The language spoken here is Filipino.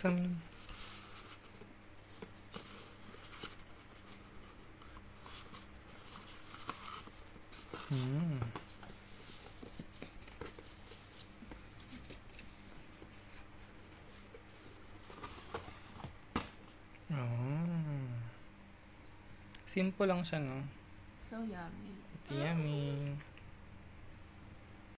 Some... Simple lang siya, no? So yummy. Yummy.